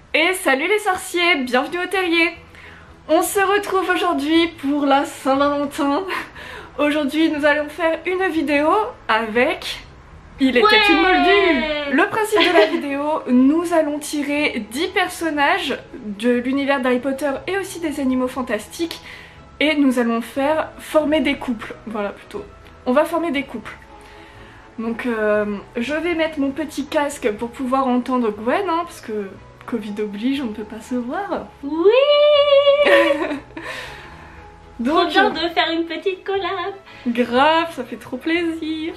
Et salut les sorciers, bienvenue au terrier. On se retrouve aujourd'hui pour la Saint-Valentin. Aujourd'hui nous allons faire une vidéo avec... Il était une moldue. Le principe de la vidéo, nous allons tirer 10 personnages de l'univers d'Harry Potter et aussi des animaux fantastiques. Et nous allons faire former des couples, voilà plutôt. On va former des couples. Donc je vais mettre mon petit casque pour pouvoir entendre Gwen, hein, parce que Covid oblige, on ne peut pas se voir. Oui. Donc, trop bien de faire une petite collab. Grave, ça fait trop plaisir.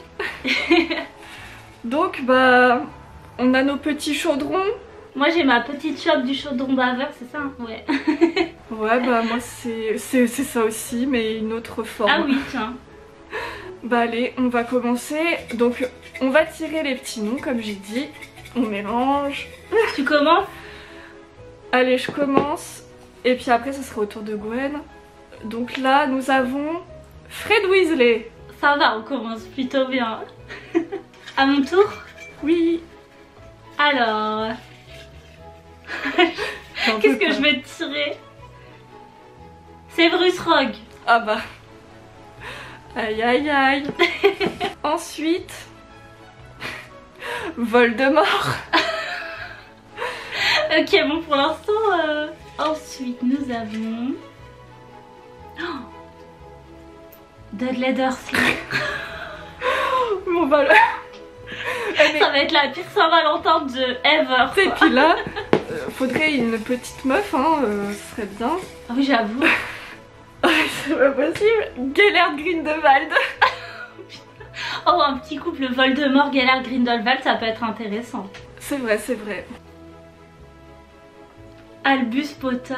Donc bah, on a nos petits chaudrons. Moi j'ai ma petite chope du chaudron baveur, c'est ça? Ouais. Ouais bah moi c'est ça aussi, mais une autre forme. Ah oui, tiens. Bah allez, on va commencer. Donc on va tirer les petits noms comme j'ai dit. On mélange. Tu commences? Allez, je commence. Et puis après, ça sera au tour de Gwen. Donc là, nous avons Fred Weasley. Ça va, on commence plutôt bien. À mon tour? Oui. Alors... Qu'est-ce que je vais tirer? Severus Rogue. Ah bah. Aïe aïe aïe. Ensuite... Voldemort. Ok, bon pour l'instant... Ensuite, nous avons... Oh, Dudley Dursley. Bon bah Ça va être la pire Saint-Valentin de ever. Et puis là, faudrait une petite meuf, hein, ce serait bien. Ah oui, j'avoue. C'est pas possible. Gellert Grindelwald. Oh, un petit couple Voldemort, Gellert Grindelwald, ça peut être intéressant. C'est vrai, c'est vrai. Albus Potter.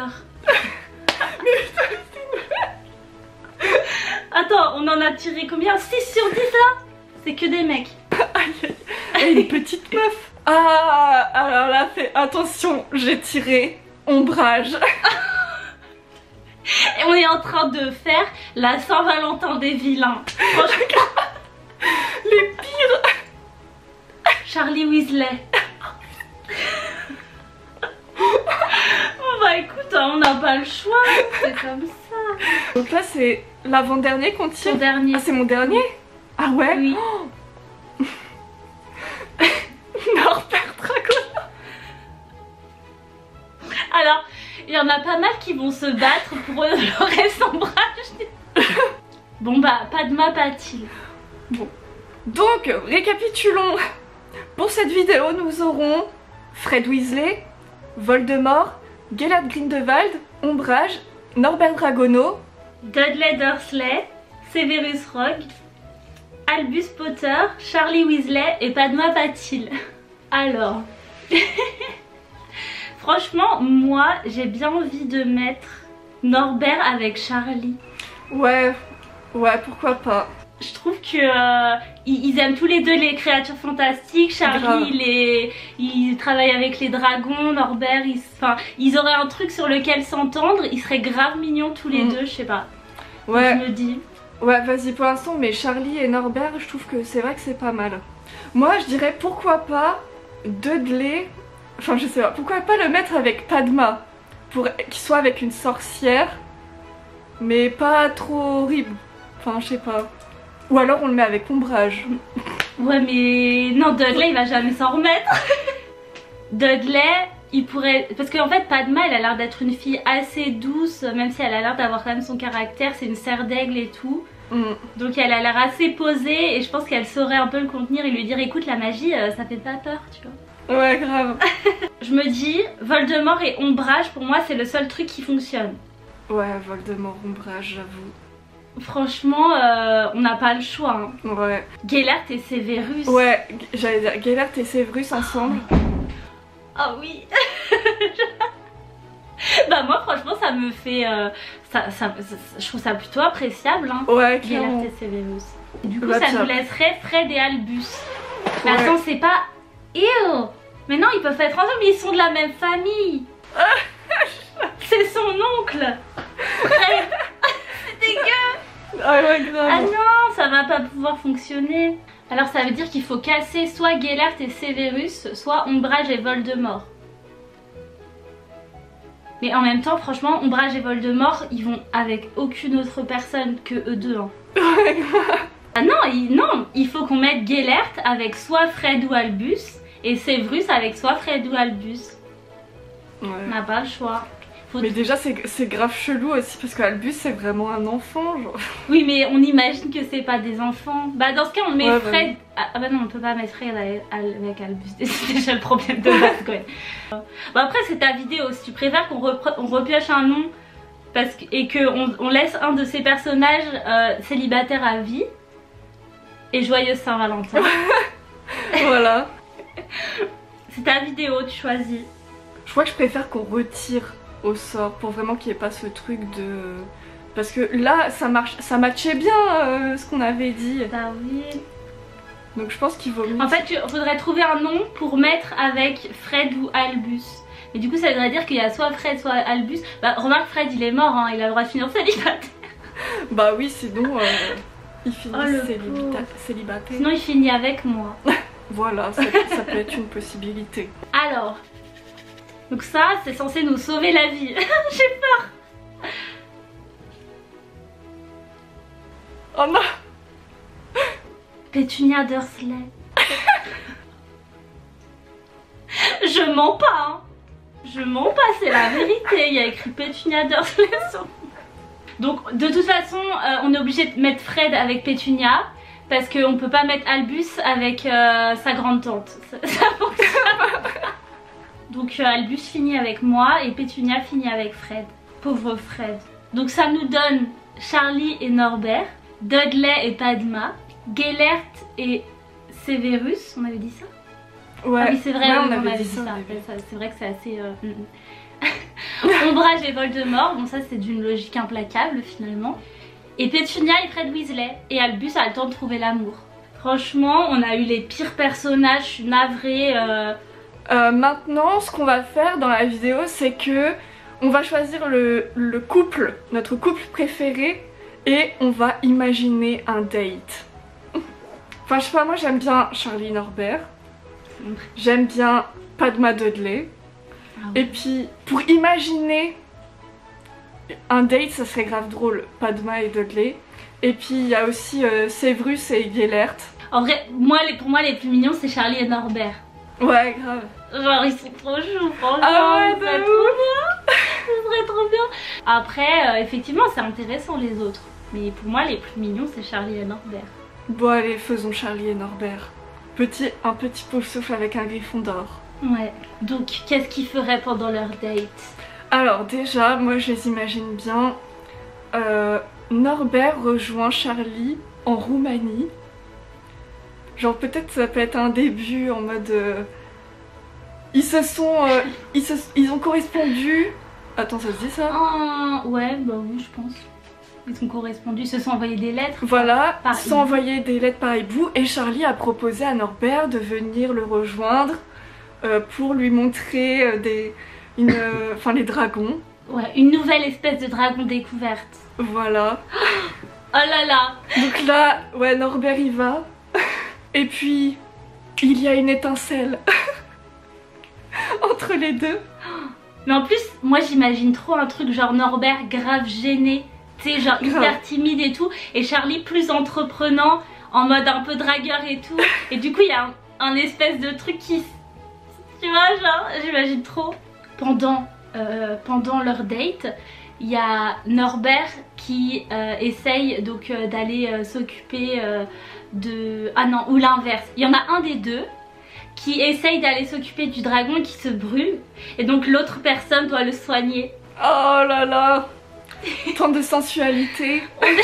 Attends, on en a tiré combien? 6 sur 10 là? C'est que des mecs. Et une petite meuf. Ah, alors là, fais attention, j'ai tiré ombrage. Et on est en train de faire la Saint-Valentin des vilains. Franchement, les pires. Charlie Weasley. Bon bah écoute, on n'a pas le choix, c'est comme ça. Donc là c'est l'avant-dernier qu'on tire. Ton dernier. Ah, c'est mon dernier? Ah ouais? Oui. Oh. Norbert Dragono. Alors, il y en a pas mal qui vont se battre pour le reste ombrage. Bon bah, Padma Patil. Bon. Donc, récapitulons. Pour cette vidéo, nous aurons Fred Weasley, Voldemort, Gellert Grindelwald, Ombrage, Norbert Dragono, Dudley Dursley, Severus Rogue, Albus Potter, Charlie Weasley et Padma Patil. Alors, franchement, moi j'ai bien envie de mettre Norbert avec Charlie. Ouais, pourquoi pas. Je trouve que ils aiment tous les deux les créatures fantastiques. Charlie, il travaille avec les dragons. Norbert, ils auraient un truc sur lequel s'entendre. Ils seraient grave mignons tous les deux, je sais pas. Ouais. Je me dis. Ouais, vas-y pour l'instant, mais Charlie et Norbert, je trouve que c'est vrai que c'est pas mal. Moi, je dirais pourquoi pas Dudley. Enfin, je sais pas. Pourquoi pas le mettre avec Padma, pour qu'il soit avec une sorcière, mais pas trop horrible. Enfin, je sais pas. Ou alors on le met avec Ombrage. Ouais mais non, Dudley il va jamais s'en remettre. Dudley il pourrait... Parce qu'en fait Padma elle a l'air d'être une fille assez douce. Même si elle a l'air d'avoir quand même son caractère. C'est une serre d'aigle et tout. Donc elle a l'air assez posée. Et je pense qu'elle saurait un peu le contenir et lui dire écoute la magie ça fait pas peur tu vois. Ouais grave. Je me dis Voldemort et Ombrage pour moi c'est le seul truc qui fonctionne. Ouais Voldemort, Ombrage j'avoue. Franchement, on n'a pas le choix. Hein. Ouais. Gellert et Severus. Ouais, j'allais dire Gellert et Severus ensemble. Ah oui. Bah moi franchement ça me fait... je trouve ça plutôt appréciable. Hein, ouais, Gellert et Severus. Du coup bah, ça nous laisserait Fred et Albus. Mais ouais. attends, c'est pas... Ew. Mais non, ils peuvent être ensemble, mais ils sont de la même famille. C'est son oncle. Fred. C'est dégueu. Ah ouais, grave. Ah non, ça va pas pouvoir fonctionner. Alors ça veut dire qu'il faut casser soit Gellert et Severus, soit Ombrage et Voldemort. Mais en même temps, franchement, Ombrage et Voldemort, ils vont avec aucune autre personne que eux deux. Hein. Ah non, il faut qu'on mette Gellert avec soit Fred ou Albus et Severus avec soit Fred ou Albus. Ouais. On n'a pas le choix. Mais déjà c'est grave chelou aussi parce qu'Albus c'est vraiment un enfant genre. Oui mais on imagine que c'est pas des enfants. Bah dans ce cas on met Fred... Ah bah non on peut pas mettre Fred avec Albus, c'est déjà le problème de base quand même. Bon après c'est ta vidéo, si tu préfères qu'on repioche un nom et qu'on laisse un de ces personnages célibataire à vie. Et joyeuse Saint-Valentin. Voilà. C'est ta vidéo, tu choisis. Je crois que je préfère qu'on retire au sort pour vraiment qu'il n'y ait pas ce truc de... Parce que là ça matchait bien ce qu'on avait dit. Bah oui. Donc je pense qu'il vaut mieux... En fait il faudrait trouver un nom pour mettre avec Fred ou Albus. Et du coup ça voudrait dire qu'il y a soit Fred soit Albus. Bah remarque Fred il est mort hein, il a le droit de finir célibataire. Bah oui sinon... Il finit célibataire. Sinon il finit avec moi. Voilà, ça peut être une possibilité. Alors, donc ça c'est censé nous sauver la vie. J'ai peur. Oh non. Pétunia Dursley. Je mens pas hein. Je mens pas, c'est la vérité. Il y a écrit Pétunia Dursley sur... Donc de toute façon on est obligé de mettre Fred avec Pétunia parce qu'on peut pas mettre Albus avec sa grande tante. Ça fonctionne pas. Donc Albus finit avec moi et Pétunia finit avec Fred. Pauvre Fred. Donc ça nous donne Charlie et Norbert, Dudley et Padma, Gellert et Severus, on avait dit ça? Ouais, ah oui c'est vrai, ouais, on avait dit ça. C'est vrai que c'est assez... Ombrage et Voldemort, bon ça c'est d'une logique implacable finalement. Et Pétunia et Fred Weasley. Et Albus a le temps de trouver l'amour. Franchement on a eu les pires personnages, je suis navrée. Maintenant ce qu'on va faire dans la vidéo c'est que on va choisir le couple, notre couple préféré. Et on va imaginer un date. Enfin je sais pas, moi j'aime bien Charlie Norbert. J'aime bien Padma Dudley. Ah ouais. Et puis pour imaginer un date ça serait grave drôle, Padma et Dudley. Et puis il y a aussi Severus et Gellert. En vrai pour moi les plus mignons c'est Charlie et Norbert. Ouais grave. Genre ils sont trop choux franchement. Ah ouais, ça serait trop bien. Ça serait trop bien. Après effectivement c'est intéressant les autres. Mais pour moi les plus mignons c'est Charlie et Norbert. Bon allez faisons Charlie et Norbert. Un petit pot souffle avec un griffon d'or. Ouais, donc qu'est-ce qu'ils feraient pendant leur date? Alors déjà, moi je les imagine bien. Norbert rejoint Charlie en Roumanie. Genre peut-être ça peut être un début en mode... Ils ont correspondu... Attends, ça se dit ça? Ouais, bah oui je pense. Ils ont correspondu, ils se sont envoyés des lettres. Voilà, ils se sont envoyés des lettres par hibou et Charlie a proposé à Norbert de venir le rejoindre pour lui montrer les dragons. Ouais, une nouvelle espèce de dragon découverte. Voilà. Oh là là. Donc là, ouais, Norbert y va. Et puis, il y a une étincelle entre les deux. Mais en plus, moi j'imagine trop un truc genre Norbert grave gêné. Tu sais, genre hyper timide et tout. Et Charlie plus entreprenant, en mode un peu dragueur et tout. Et du coup, il y a un espèce de truc qui... Tu vois, genre, j'imagine trop. Pendant leur date, il y a Norbert qui essaye donc d'aller s'occuper de... Ah non, ou l'inverse. Il y en a un des deux qui essaye d'aller s'occuper du dragon qui se brûle. Et donc l'autre personne doit le soigner. Oh là là. Tant de sensualité.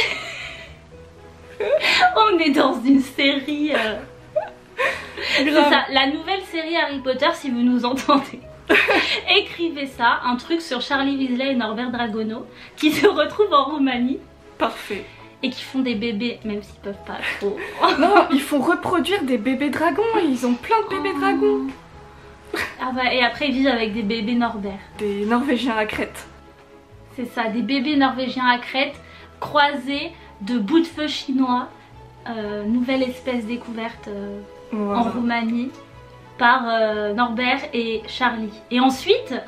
On est dans une série... C'est ça, la nouvelle série Harry Potter si vous nous entendez. Écrivez ça, un truc sur Charlie Weasley et Norbert Dragono qui se retrouvent en Roumanie. Parfait. Et qui font des bébés, même s'ils peuvent pas trop. Non, ils font reproduire des bébés dragons, ils ont plein de bébés dragons. Ah bah, et après ils vivent avec des bébés Norbert. Des Norvégiens à crête. C'est ça, des bébés norvégiens à crête croisés de bouts de feu chinois. Nouvelle espèce découverte en Roumanie par Norbert et Charlie. Et ensuite,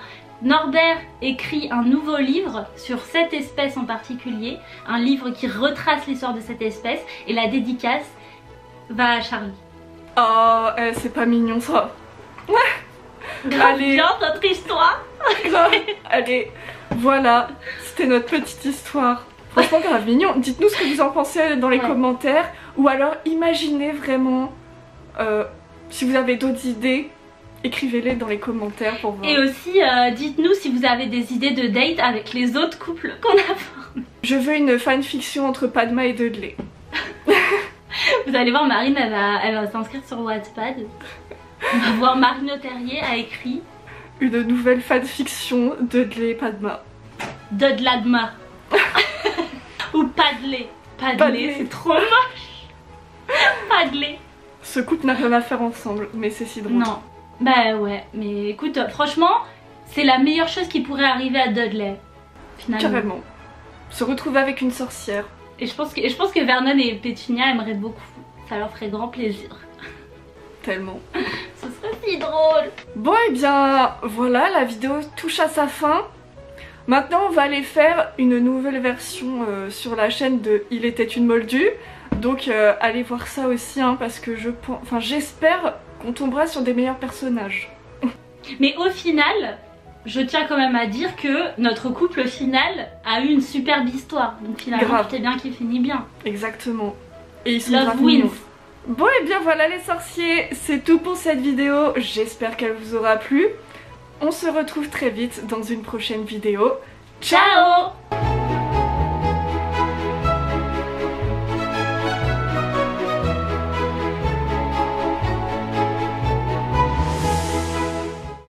Norbert écrit un nouveau livre sur cette espèce en particulier, un livre qui retrace l'histoire de cette espèce, et la dédicace va à Charlie. Oh, c'est pas mignon ça. Grave Allez. bien notre histoire. Grave. Allez, voilà, c'était notre petite histoire. Franchement, grave mignon. Dites-nous ce que vous en pensez dans les commentaires, ou alors imaginez vraiment, si vous avez d'autres idées, écrivez-les dans les commentaires pour voir. Et aussi, dites-nous si vous avez des idées de date avec les autres couples qu'on a formés. Je veux une fanfiction entre Padma et Dudley. Vous allez voir, Marine, elle va s'inscrire sur Wattpad. On va voir Marine Leterrier a écrit Une nouvelle fanfiction Dudley et Padma. Dudladma. Ou Padley. Padley, c'est trop moche. Padley. Ce couple n'a rien à faire ensemble, mais c'est si drôle. Non. Bah ouais, mais écoute, franchement, c'est la meilleure chose qui pourrait arriver à Dudley. Finalement. Carrément. Se retrouver avec une sorcière. Et je pense que Vernon et Pétunia aimeraient beaucoup. Ça leur ferait grand plaisir. Tellement. Ce serait si drôle. Bon et bien voilà, la vidéo touche à sa fin. Maintenant on va aller faire une nouvelle version sur la chaîne de Il était une moldue. Donc allez voir ça aussi hein, parce que j'espère qu'on tombera sur des meilleurs personnages. Mais au final, je tiens quand même à dire que notre couple final a eu une superbe histoire. Donc finalement, c'était bien qu'il finit bien. Exactement. Et ils sont Love grave wins. mignons. Bon et bien voilà les sorciers, c'est tout pour cette vidéo. J'espère qu'elle vous aura plu. On se retrouve très vite dans une prochaine vidéo. Ciao!